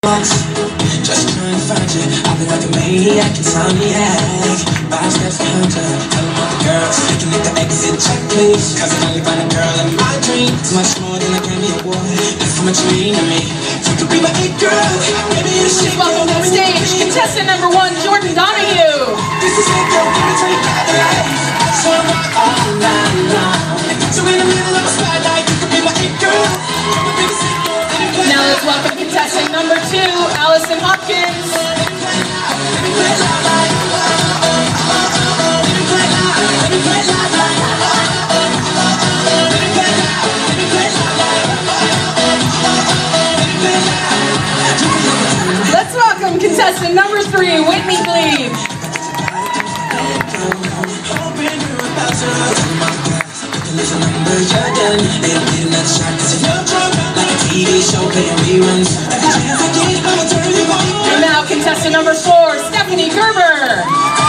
Just trying to find you. I've been like a maniac, insomniac. 5 steps behind you. Tell them all the girls, looking at the exit check, please. Cause I only find a girl in my dreams. Much more than a Grammy Award. That's how much you mean to me. You could be my it girl. Maybe you should welcome to the stage, contestant number 1, Jordan Donahue. This is it, girl. Give me 25 to life. So I'm all night long. So in the middle of a spotlight, you could be my it girl. Now let's welcome contestant number 2, Allison Hopkins. Let's welcome contestant number 3, Whitney Glebe. And now contestant number 4, Stephanie Gerber.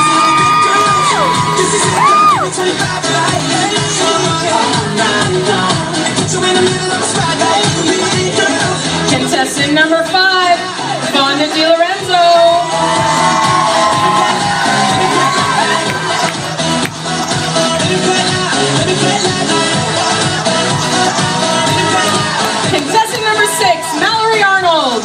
Contestant number 5, Fonda DiLorenzo. Contestant number 6, Mallory Arnold.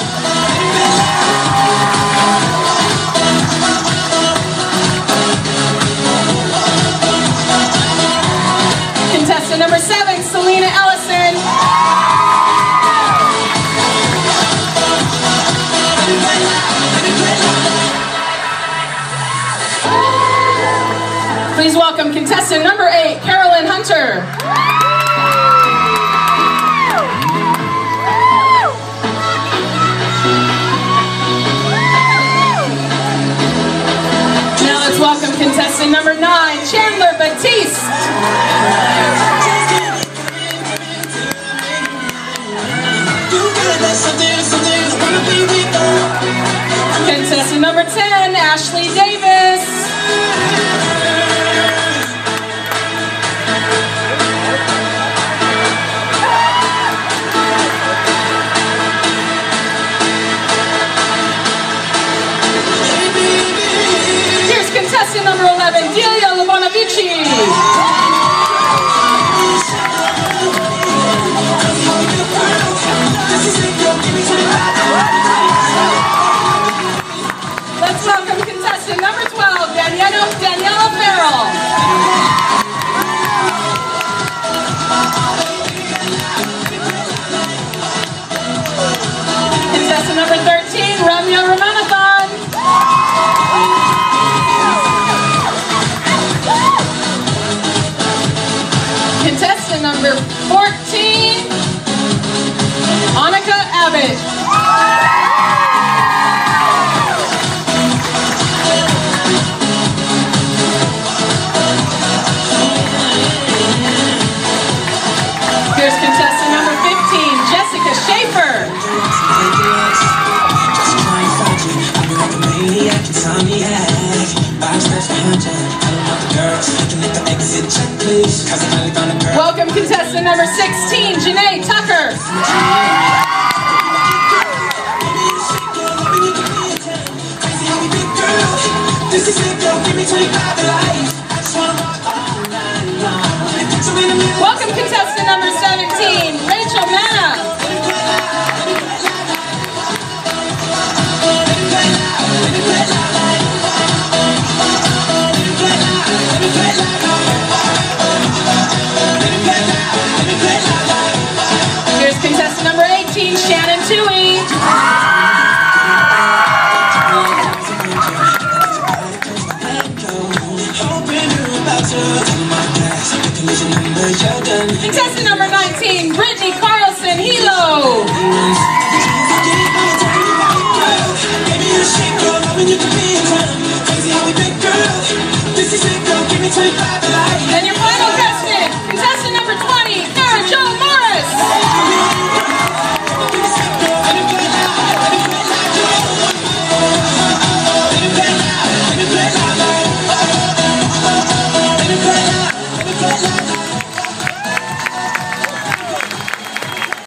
Contestant number 7, Selena Ellison. Please welcome contestant number 8, Carolyn Hunter. Now let's welcome contestant number 9, Chandler Batiste. Contestant number 10, Ashley Davis. Here's contestant number 11, Delia Lobonavici. Let's welcome contestant number 12, Daniela Farrell. Contestant number 13, Ramya Ramanathan. Contestant number 14, Annika Abbott. Here's contestant number 15, Jessica Schaefer. Welcome contestant number 16, Janae Tucker. Welcome contestant number 17, Rachel Manna. Here's contestant number 18, Shannon Toohey.